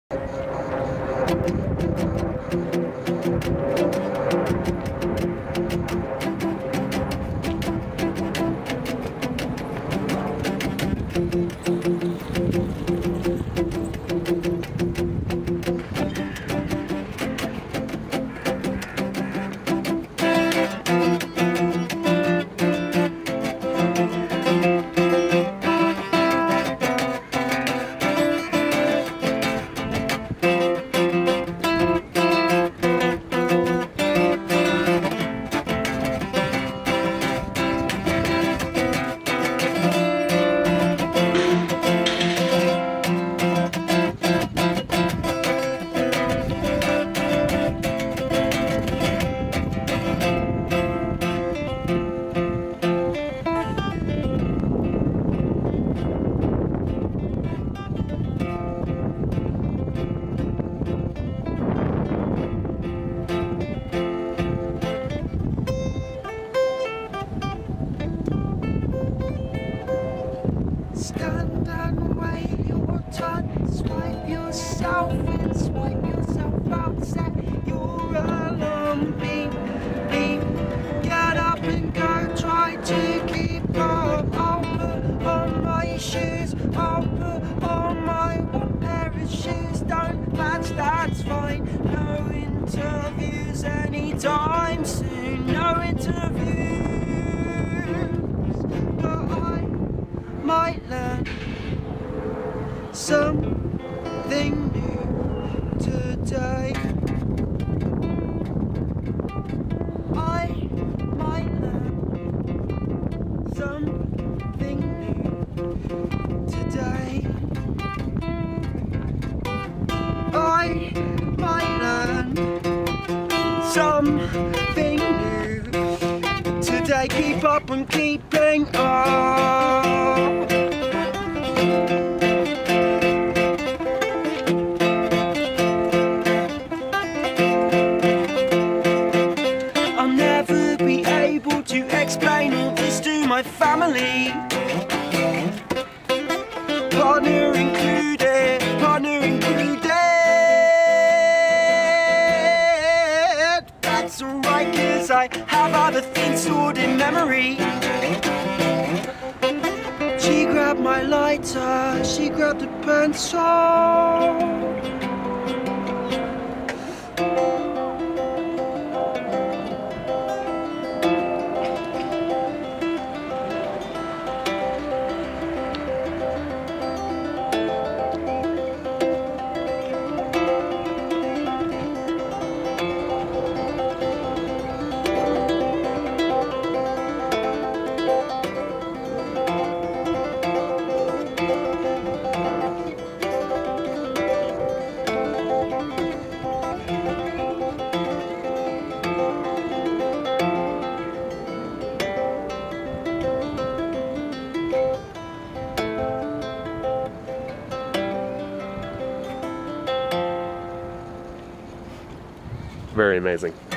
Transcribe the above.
Stand and wait your turn, swipe yourself in, swipe yourself out, set your alarm, beep, beep, get up and go, try to keep up. I'll put on my shoes, I'll put on my one pair of shoes, don't match, that's fine, no interviews anytime soon, no interviews, but I might learn something new today. I might learn something new today. I might learn something new today. Keep up and keeping up. I'll never be able to explain all this to my family. Partner included, partner included. That's alright, 'cause I have other things stored in memory. She grabbed my lighter, she grabbed a pencil. Very amazing.